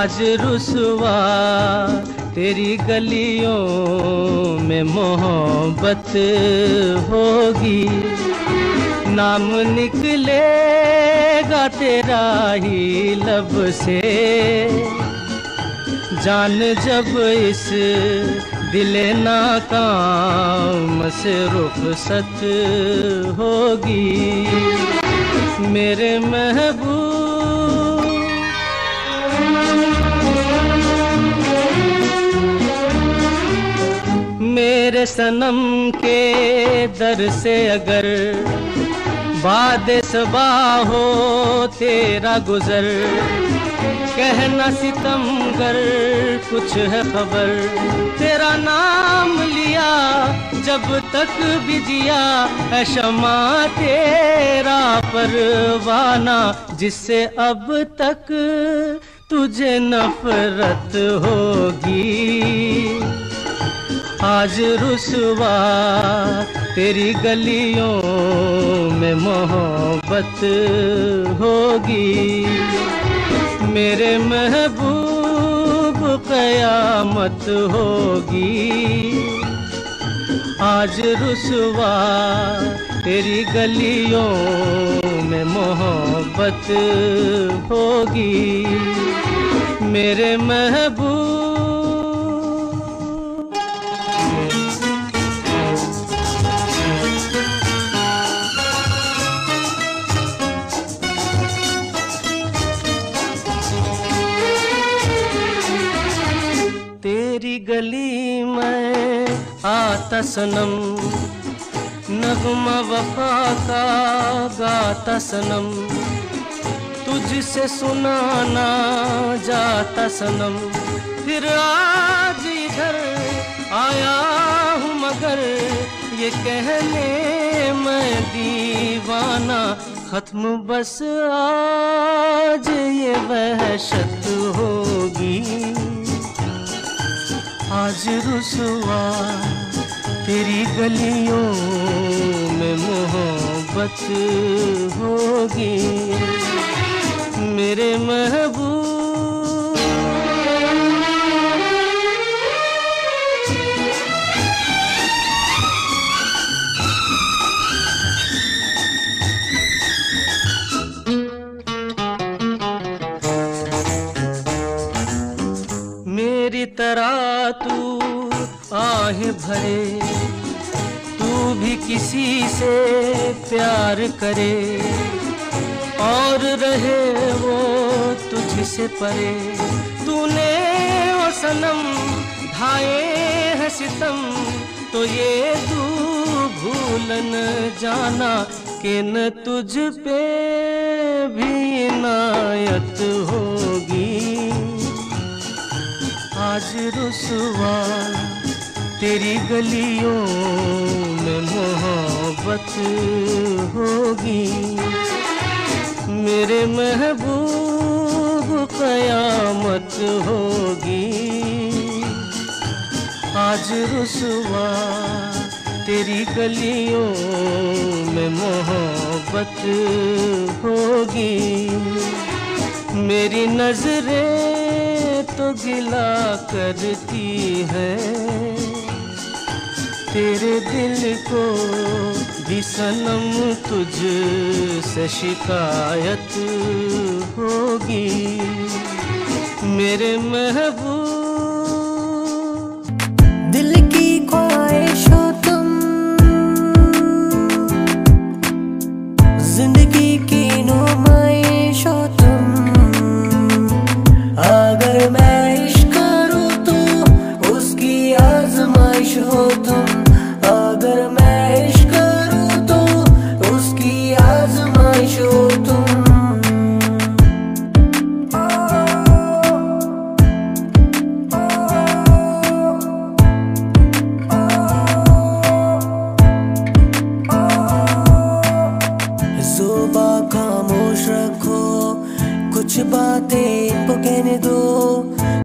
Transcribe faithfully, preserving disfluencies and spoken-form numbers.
आज रुसवा तेरी गलियों में मोहब्बत होगी, नाम निकलेगा तेरा ही लब से। जान जब इस दिले नाकाम से रुखसत होगी, मेरे महबूब मेरे सनम के दर से अगर बादे सबा हो तेरा गुजर, कहना सितमगर कुछ है खबर। तेरा नाम लिया जब तक भी जिया है शमा तेरा परवाना, जिससे अब तक तुझे नफरत होगी। आज रुसवा तेरी गलियों में मोहब्बत होगी, मेरे महबूब क़यामत होगी। आज रुसवा तेरी गलियों में मोहब्बत होगी, मेरे महबूब। तेरी गली में आता सनम, नगमा वफा का गाता सनम, तुझसे सुनाना जाता सनम। फिर आज इधर आया हूँ मगर ये कहने मैं दीवाना, खत्म बस आज ये वहशत होगी। आज रुसवा तेरी गलियों में मोहब्बत होगी, मेरे महबूब। मेरी तरह तू आह भरे, तू भी किसी से प्यार करे, और रहे वो तुझसे परे। तूने वो सनम ढाए है सितम, तो ये तू भूल न जाना कि न तुझ पे भी इनायत होगी। आज रुसवा तेरी गलियों में मोहब्बत होगी, मेरे महबूब क़यामत होगी। आज रुसवा तेरी गलियों में मोहब्बत होगी, मेरी नजरें तो गिला करती है, तेरे दिल को भी सनम तुझ से शिकायत होगी, मेरे महबूब। दिल की ख्वाहिश हो तुम, जिंदगी की नुमाइश हो तुम। अगर मैं इश्क करूँ तो उसकी आजमाइश हो तुम। अगर मैं इश्क करूँ तो उसकी आजमाइश हो तुम। ज़ुबां खामोश रखो, कुछ बातें इनको कहने दो।